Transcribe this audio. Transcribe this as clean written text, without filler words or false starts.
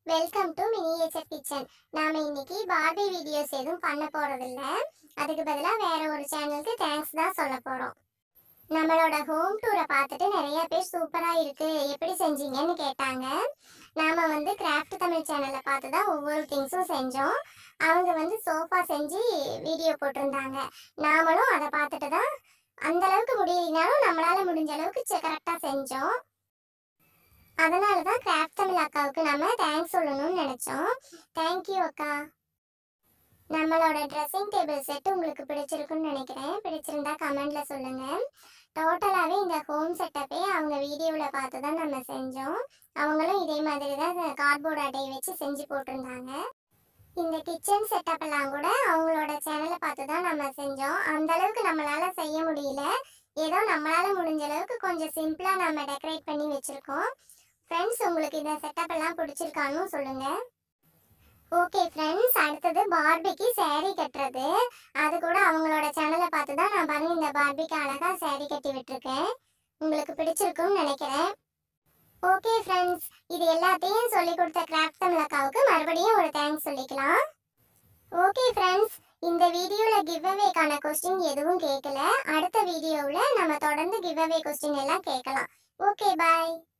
Welcome to miniature kitchen. நாம இன்னைக்கு Barbie videos எதுவும் பண்ண போறதில்ல. அதுக்கு பதிலாக வேற ஒரு சேனலுக்கு தேங்க்ஸ் தான் சொல்ல போறோம். நம்மளோட ஹோம் டூரை பார்த்துட்டு நிறைய பேர் சூப்பரா இருக்கு, எப்படி செஞ்சீங்கன்னு கேட்டாங்க. நாம கிராஃப்ட் தமிழ் சேனலை பார்த்து தான் ஒவ்வொரு திங்ஸும் செஞ்சோம். அவங்க சோஃபா செஞ்சு வீடியோ போட்டிருந்தாங்க. நாமளும் அதை பார்த்துட்டு தான் அந்த அளவுக்கு முடியலனாலும் நம்மளால முடிஞ்ச அளவுக்கு கரெக்டாக செஞ்சோம். அதனால தான் கிராஃப்ட் தமிழ் அக்காவுக்கு நம்ம தேங்க்ஸ் சொல்லணும்னு நினைச்சோம். தேங்க்யூ அக்கா. நம்மளோட ட்ரெஸ்ஸிங் டேபிள் செட் உங்களுக்கு பிடிச்சிருக்குன்னு நினைக்கிறேன். பிடிச்சிருந்தா கமெண்ட்ல சொல்லுங்க. டோட்டலாகவே இந்த ஹோம் செட்டப்பே அவங்க வீடியோவில் பார்த்து தான் நம்ம செஞ்சோம். அவங்களும் இதே மாதிரி தான் கார்ட்போர்ட் அட்டையை வச்சு செஞ்சு போட்டிருந்தாங்க. இந்த கிச்சன் செட்டப் எல்லாம் கூட அவங்களோட சேனலை பார்த்து தான் நம்ம செஞ்சோம். அந்த அளவுக்கு நம்மளால செய்ய முடியல. ஏதோ நம்மளால முடிஞ்ச அளவுக்கு கொஞ்சம் சிம்பிளா நம்ம டெக்கரேட் பண்ணி வச்சிருக்கோம். ஃப்ரெண்ட்ஸ், உங்களுக்கு இந்த செட்டப் எல்லாம் பிடிச்சிருக்கான்னு சொல்லுங்க. ஓகே ஃப்ரெண்ட்ஸ், அடுத்தது பார்பிக்கு saree கட்டுறது. அது கூட அவங்களோட சேனலை பார்த்து தான் நான் பாருங்க இந்த பார்பிக்கு அழகா saree கட்டி விட்டுருக்கேன். உங்களுக்கு பிடிச்சிருக்கும்னு நினைக்கிறேன். ஓகே ஃப்ரெண்ட்ஸ், இது எல்லாத்தையும் சொல்லி கொடுத்த கிராஃப்ட் தமிழ் அக்காவுக்கு மறுபடியும் ஒரு தேங்க்ஸ் சொல்லிக்கலாம். ஓகே ஃப்ரெண்ட்ஸ், இந்த வீடியோவில் கிவ் அவேக்கான கொஸ்டின் எதுவும் கேட்கல. அடுத்த வீடியோவில் நம்ம தொடர்ந்து கிவ் அவே கொஸ்டின் எல்லாம் கேட்கலாம். ஓகே, பாய்.